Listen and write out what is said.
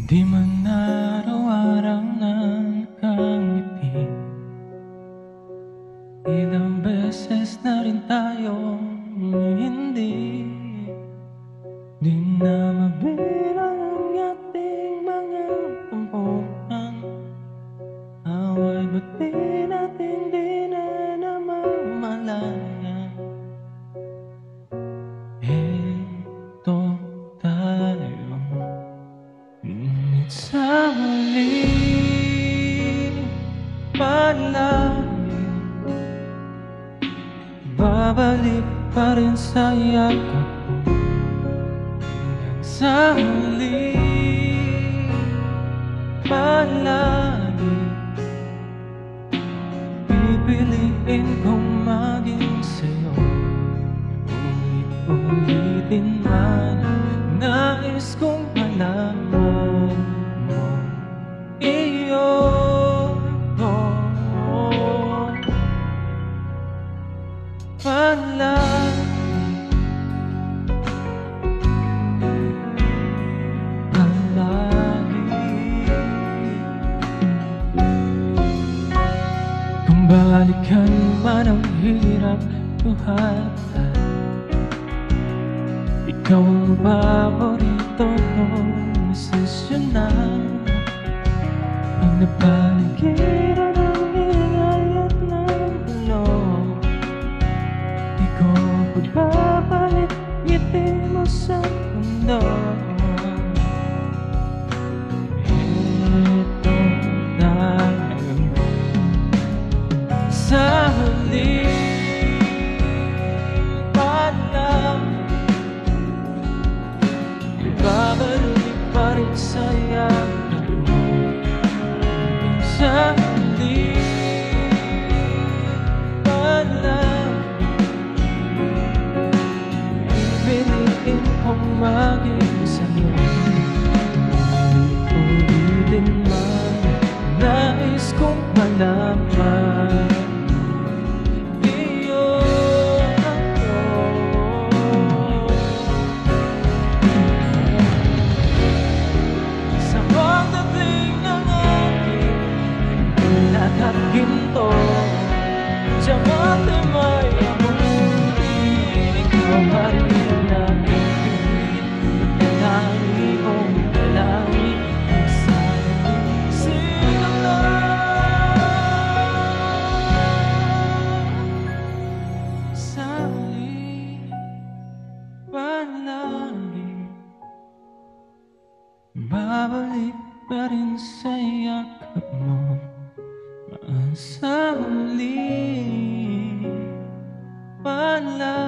Di man araw-araw na nakangiti, ilang beses na rin tayong hindi. Di na mabilang ang ating mga tampuhan, away ba't di natin di na namamalayan. Eto tayo, ngunit sa huli palagi babalik pa rin sa yakap mo. Hanggang sa huli palagi pipiliin kong maging sa'yo. Ulit-ulitin man nais kong malaman mo iyon. Palagi kung balikan man ang hirap buhatan, ikaw ang paborito kong nasisyonan. Ang napaligiran ng ingay at ng gulo, di ko pagpapalit ngiti mo sa mundo. Eto tayo sa huli babalik pa rin sa yakap mo. Sa huli palagi pipiliin kong maging sa'yo. Ulitin man nais kong malaman at ginto. Diamante may amuti, ikaw pa rin ang dalangin kong dalangin. Sana'y sigaw na sa huli palagi babalik pa rin sa yakap mo. Sa huli palagi